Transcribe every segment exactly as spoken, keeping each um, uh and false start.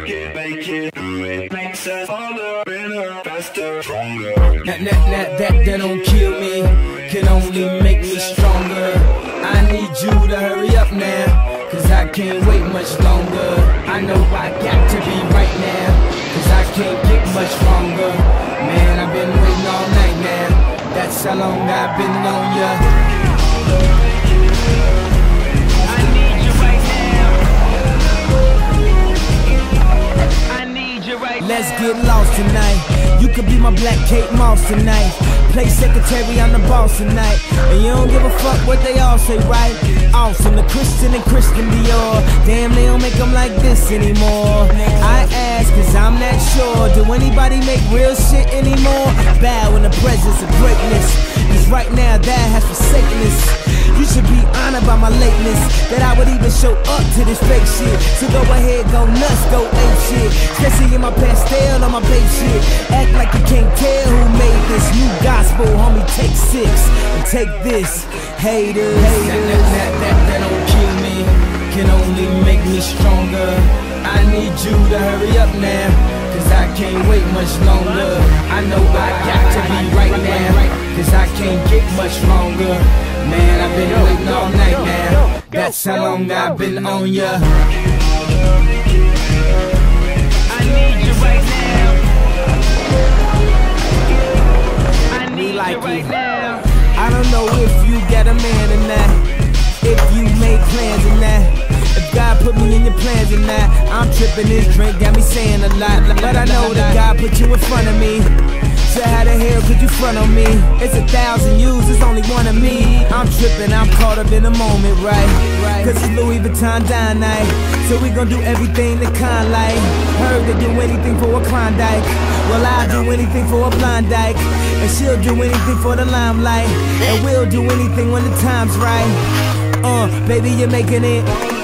work it, make it, do it, makes us harder, better, faster, stronger. That, that, that, that, that don't kill me, can only make me stronger. I need you to hurry up now, cause I can't wait much longer. I know I got to be right now, cause I can't get much longer. Man, I've been waiting all night now, that's how long I've been on ya. Let's get lost tonight. You could be my black Kate Moss tonight. Play secretary, I'm the boss tonight. And you don't give a fuck what they all say, right? Awesome, the Christian and Christian Dior. Damn, they don't make them like this anymore. I ask, cause I'm not sure. Do anybody make real shit anymore? Bow in the presence of greatness, cause right now that has forsaken us. You should be honored by my lateness, that I would even show up to this fake shit. So go ahead, go nuts, go ape shit. Especially in my pastel on my babe shit. Act like you can't tell who made this new gospel, homie. Take six and take this, haters. haters. That, that, that, that, that don't kill me, can only make me stronger. I need you to hurry up now, cause I can't wait much longer. I know I got to be right now, cause I can't get much longer. Man, I've been waiting all night now, that's how long I've been on ya. I need you right now, I need you right now. I don't know if you got a man or not, if you made plans or not, if God put me in your plans or not. I'm tripping, this drink got me saying a lot, but I know that God put you in front of me. So how the hell could you front on me? It's a thousand yous, it's only one of me. I'm tripping, I'm caught up in the moment, right? Cause it's Louis Vuitton dine night, so we gon' do everything the kind like. Heard they do anything for a Klondike, well I'll do anything for a blind dyke. And she'll do anything for the limelight, and we'll do anything when the time's right. Uh, baby, you're making it.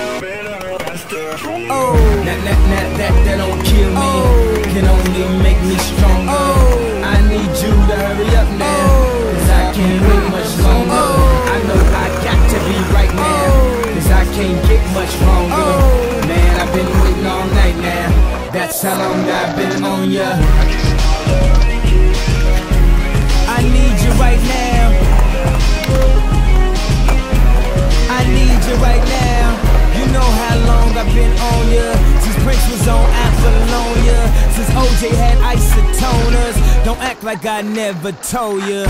Oh, that, that, that, that, that don't kill me, oh, can only make me stronger. Oh, I need you to hurry up now, cause I can't wait much longer. I know I got to be right now, cause I can't get much longer. Man, I've been waiting all night now, that's how long I've been on ya. I need you right now, I need you right now. You know how long I've been on ya, since Prince was on Apollonia, since O J had isotoners. Don't act like I never told ya,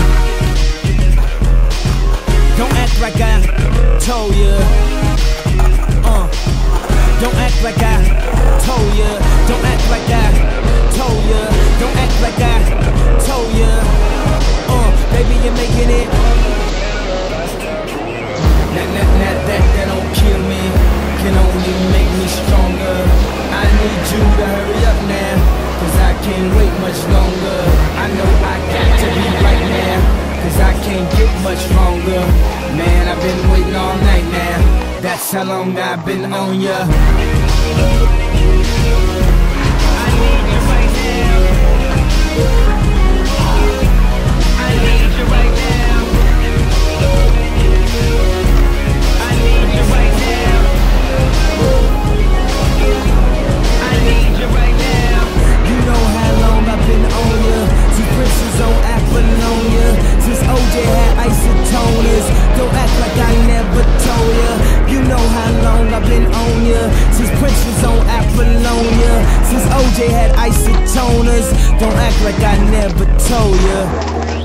don't act like I told ya. Uh, don't act like I told ya, don't act like I told ya, don't act like I told ya. Uh, baby, you're making it. That, that, that, that, that don't kill me, can only make me stronger. I need you to hurry up now, cause I can't wait much longer. I know I got to be right now, cause I can't get much longer. Man, I've been waiting all night now, that's how long I've been on ya. I need you right now, I need you right now, I need you right now, I need you right now. You know how long I've been on ya, since Prince was on Apollonia, since O J had isotoners. Don't act like I never told ya. You know how long I've been on ya, since Prince was on Apollonia, since O J had isotoners. Don't act like I never told ya.